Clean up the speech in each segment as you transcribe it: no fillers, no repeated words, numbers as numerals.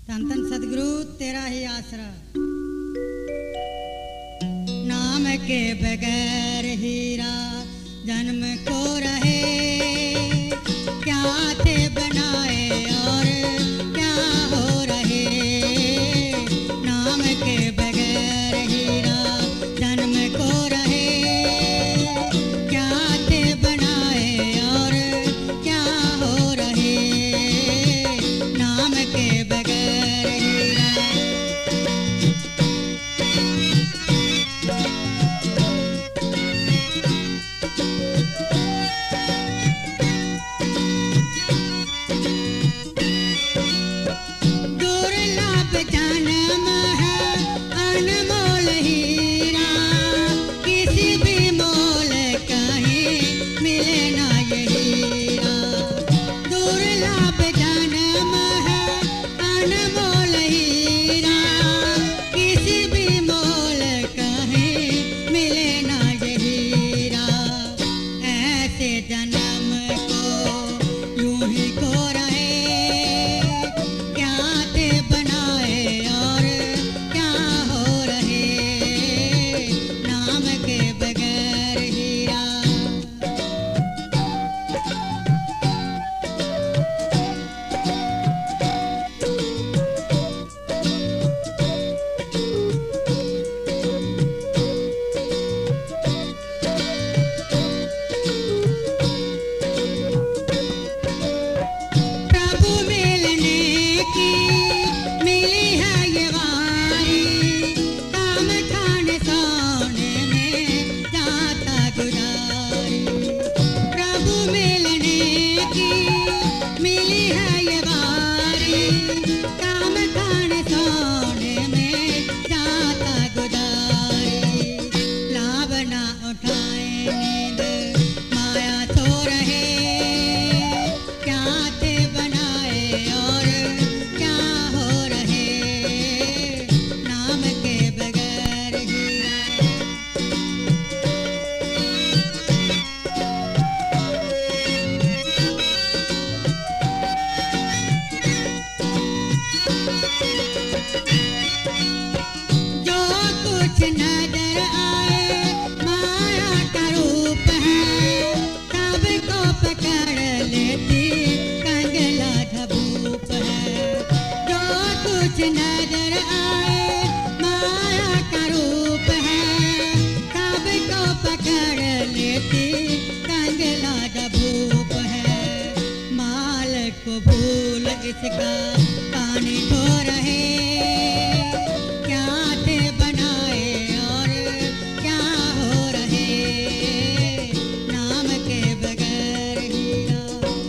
धन धन सदगुरु तेरा ही आसरा। नाम के बगैर हीरा जन्म को रहे, क्या थे बनाए और क्या हो रहे। नाम के बगैर हीरा जन्म को रहे, क्या थे बनाए और क्या हो रहे। नाम के बगैर हीरा दुर्लभ जन्म है अनमोल हीरा, किसी भी मोल कहीं मिले ना ये हीरा। दुर्लभ जन्म है अनमोल हीरा, किसी भी मोल कहीं मिले ना ये हीरा। ऐसे जन्म को यूं ही खो रहे, क्या थे बनाए और क्या हो रहे। नाम के बगैर हीरा प्रभु मिलने की मिली है ये वारी, काम खाने सोने में जाता गुजारी। प्रभु मिलने की मिली है ये वारी, काम खाने सोने में जाता गुजारी। लाभ ना उठाए नींद माया सो रहे, क्या थे बनाए और क्या हो रहे। नाम के बगैर हीरा जो कुछ नजर आए माया का रूप है, सबको पकड़ लेती कंगला धबूप है। जो कुछ नजर आए माया का रूप है, सबको पकड़ लेती कंगला धबूप है। माल को भूल इसका पानी खो रहे, क्या थे बनाए और क्या हो रहे। नाम के बगैर हीरा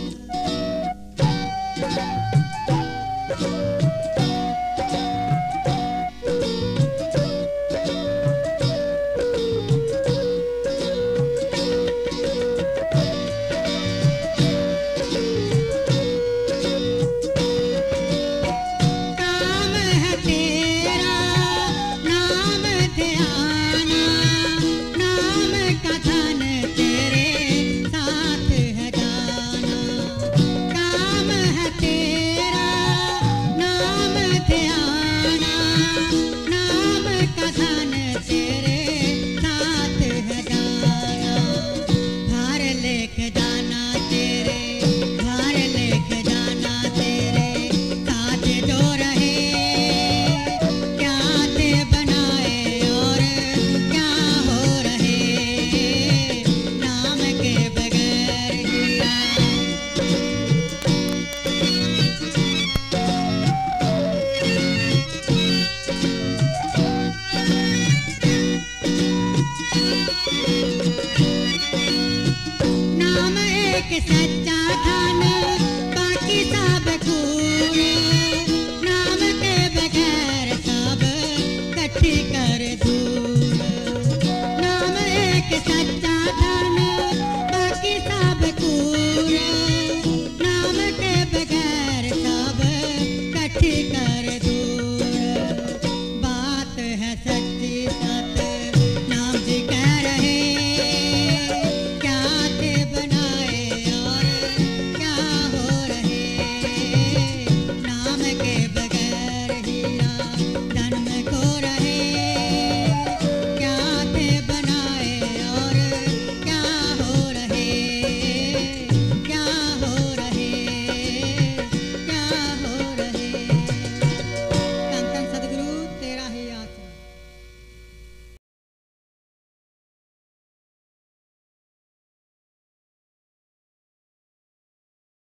काम है तेरा नाम ध्याना, नाम का धन तेरे साथ है जाना। काम है तेरा नाम ध्याना, नाम का धन तेरे साथ है जाना। भार लेके जाना तेरे, भार लेके जाना तेरे साथ जो रहे। क्या थे बनाए और क्या हो रहे। नाम के बगैर हीरा नाम एक सच्चा धन, बाकी सब कूड़े।